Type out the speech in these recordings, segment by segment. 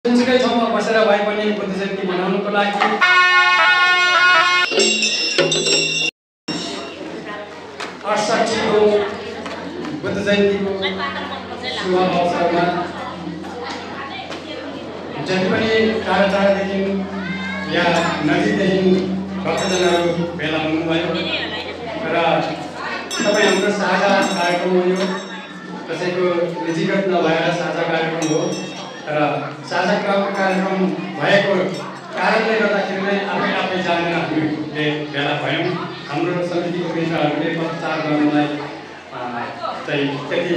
जुनसुकै ठाउँमा बसेर भए पनि बुद्ध जयन्ती मनाउनको लागि बुद्ध जयन्तीको शुभ अवसरमा जति पनि टाढा टाढादेखि या नजिकदेखि भक्तजनहरू भेला हुनुभयो र तपाईँ हाम्रो साझा कार्यक्रम हो। यो कसैको निजीगत नभएर साझा कार्यक्रम हो र साझा कार्यक्रम भएको कारणले गर्दाखेरि नै आफै जानेर हामीले भेला भयौँ। हाम्रो समितिको मित्रहरूले पत्रचार गर्नलाई चाहिँ त्यति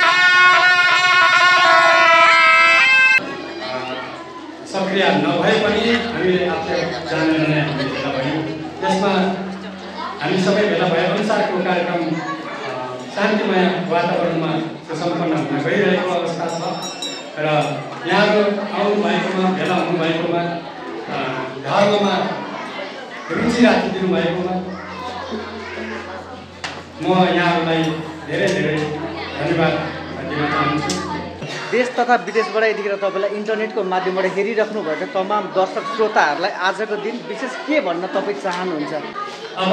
सक्रिय नभए पनि हामीले आफै जानेर नै हामीले भेला भयौँ। यसमा हामी सबै भेला भए अनुसारको कार्यक्रम शान्तिमय वातावरणमा सुसम्पन्न हुन गइरहेको अवस्था छ र यहाँहरू आउनु भएकोमा भेला हुनुभएकोमा धर्ममा रुचि राखिदिनु भएकोमा म यहाँहरूलाई धेरै धेरै धन्यवाद दिन चाहन्छु। देश तथा विदेशबाट यतिखेर तपाईँलाई इन्टरनेटको माध्यमबाट हेरिराख्नु भएको तमाम दर्शक श्रोताहरूलाई आजको दिन विशेष के भन्न तपाईँ चाहनुहुन्छ? अब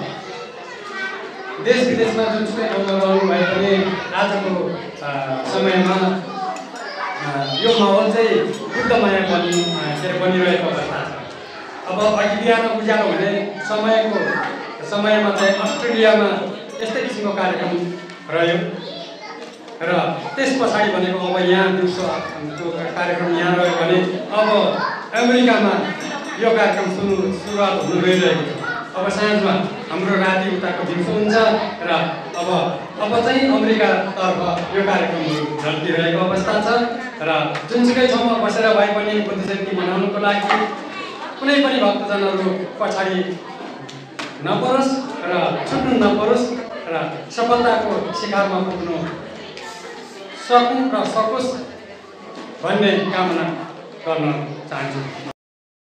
देश विदेशमा जुनसुकै ठाउँमा रहनु भए पनि आजको समयमा यो माहौल चाहिँ बुद्धमय बनिरहेको अवस्था छ। अब अघि बिहान उज्यालो हुने समयमा चाहिँ अस्ट्रेलियामा यस्तै किसिमको कार्यक्रम रह्यो र त्यस पछाडि भनेको अब यहाँ दिउँसो कार्यक्रम यहाँ रह्यो भने अब अमेरिकामा यो कार्यक्रम सुरुवात हुनु गइरहेको छ। अब साँझमा हाम्रो राति उताको दिउँसो हुन्छ र अब चाहिँ अमेरिकातर्फ यो कार्यक्रमहरू झल्किरहेको अवस्था छ र जुनसुकै ठाउँमा बसेर भए पनि बुद्ध जयन्ती मनाउनको लागि कुनै पनि भक्तजनहरू पछाडि नपरोस् र छुट्नु नपरोस् र सफलताको शिखरमा पुग्नु सकोस् भन्ने कामना गर्न चाहन्छु।